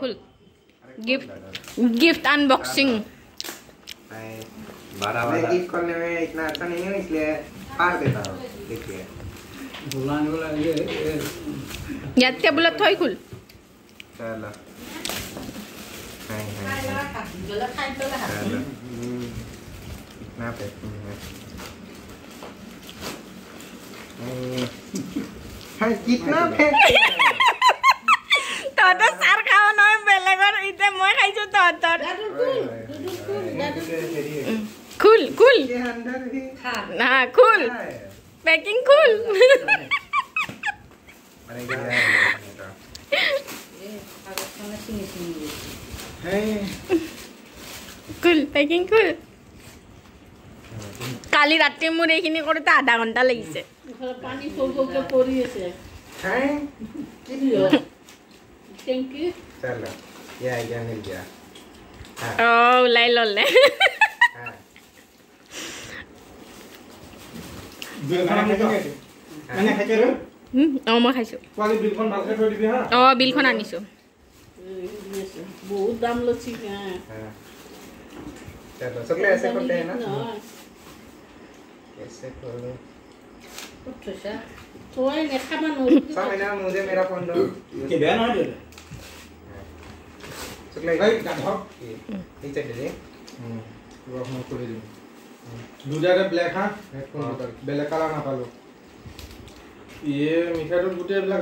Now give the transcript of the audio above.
खुल gift unboxing. मैं gift करने में इतना अच्छा नहीं हूँ, इसलिए फाड़ देता हूँ। देखिए याद क्या बोला थोड़ी खुल। चलो इतना पैकिंग है कितना पैकिंग तो सार खाओ नय बेलेगर इते মই খাইছো তো खुल खुल ये अंदर ही हां खुल पैकिंग खुल अरे क्या है खुल पैकिंग खुल। কালি রাতে মোর এইখিনি করতে আধা ঘন্টা লাগিছে। পানি ফোকে পড়ি আছে हैं কি দিও थैंक यू। चलो ये आइडिया मिल गया। ও লাই ললে हाँ मैंने खाइছে रे ও মই খাইছো। পালি বিলখন ভালকে থৈ দিবি হা। ও বিলখন আনিছো। बहुत दाम लच्छी है। हाँ चलो शुक्ला ऐसे करते हैं ना कैसे खोलो अच्छा तो ये देखा मानो समय ना मुझे मेरा फोन दो के बयान हो दे शुक्ला भाई गाधक नीचे दे वो हम खोले दे दूजा रे ब्लैक हां ब्लैक कलर ना पालो ये मिठा तो गुटे